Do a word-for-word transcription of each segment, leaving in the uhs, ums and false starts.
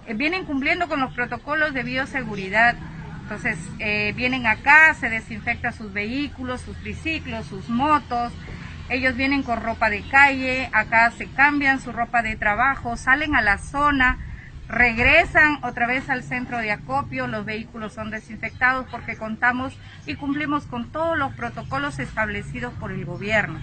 eh, vienen cumpliendo con los protocolos de bioseguridad. Entonces eh, vienen acá, se desinfectan sus vehículos, sus triciclos, sus motos. Ellos vienen con ropa de calle, acá se cambian su ropa de trabajo, salen a la zona, regresan otra vez al centro de acopio, los vehículos son desinfectados porque contamos y cumplimos con todos los protocolos establecidos por el gobierno.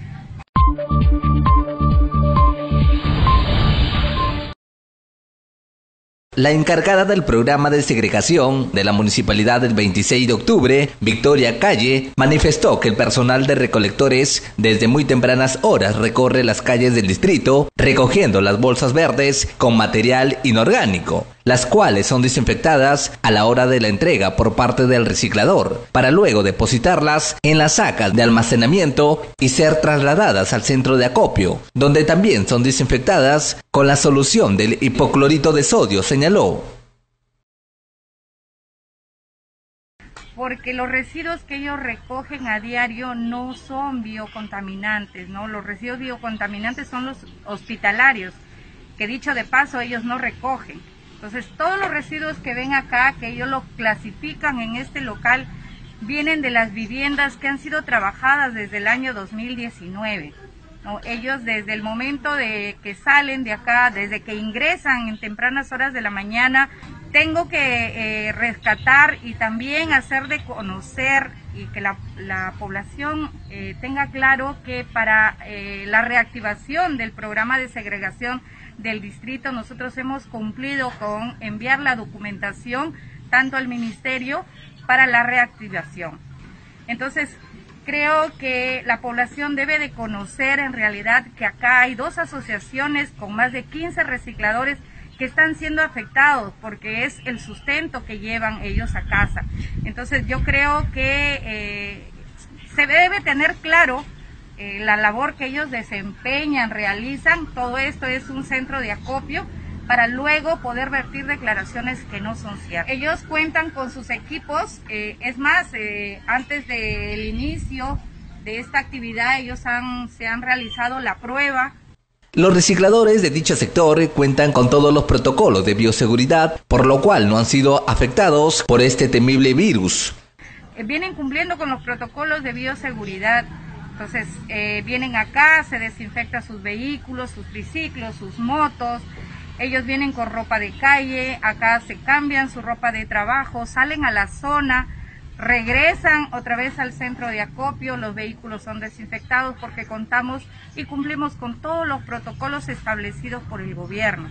La encargada del programa de segregación de la Municipalidad del veintiséis de octubre, Victoria Calle, manifestó que el personal de recolectores desde muy tempranas horas recorre las calles del distrito recogiendo las bolsas verdes con material inorgánico, las cuales son desinfectadas a la hora de la entrega por parte del reciclador, para luego depositarlas en las sacas de almacenamiento y ser trasladadas al centro de acopio, donde también son desinfectadas con la solución del hipoclorito de sodio, señaló. Porque los residuos que ellos recogen a diario no son biocontaminantes, ¿no? Los residuos biocontaminantes son los hospitalarios, que dicho de paso ellos no recogen. Entonces todos los residuos que ven acá, que ellos los clasifican en este local, vienen de las viviendas que han sido trabajadas desde el año dos mil diecinueve. ¿No? Ellos desde el momento de que salen de acá, desde que ingresan en tempranas horas de la mañana, tengo que eh, rescatar y también hacer de conocer y que la, la población eh, tenga claro que para eh, la reactivación del programa de segregación del distrito nosotros hemos cumplido con enviar la documentación tanto al ministerio para la reactivación. Entonces, creo que la población debe de conocer en realidad que acá hay dos asociaciones con más de quince recicladores que están siendo afectados porque es el sustento que llevan ellos a casa. Entonces yo creo que eh, se debe tener claro eh, la labor que ellos desempeñan, realizan. Todo esto es un centro de acopio para luego poder vertir declaraciones que no son ciertas. Ellos cuentan con sus equipos, eh, es más, eh, antes del inicio de esta actividad ellos han, se han realizado la prueba. Los recicladores de dicho sector cuentan con todos los protocolos de bioseguridad, por lo cual no han sido afectados por este temible virus. Eh, vienen cumpliendo con los protocolos de bioseguridad. Entonces eh, vienen acá, se desinfectan sus vehículos, sus triciclos, sus motos. Ellos vienen con ropa de calle, acá se cambian su ropa de trabajo, salen a la zona, regresan otra vez al centro de acopio, los vehículos son desinfectados porque contamos y cumplimos con todos los protocolos establecidos por el gobierno.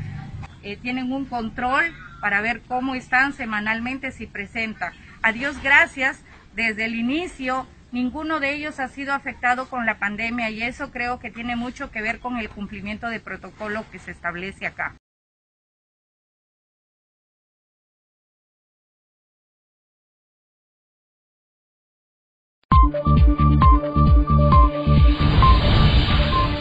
Eh, tienen un control para ver cómo están semanalmente, si presentan. A Dios gracias, desde el inicio ninguno de ellos ha sido afectado con la pandemia y eso creo que tiene mucho que ver con el cumplimiento de protocolo que se establece acá. Thank you.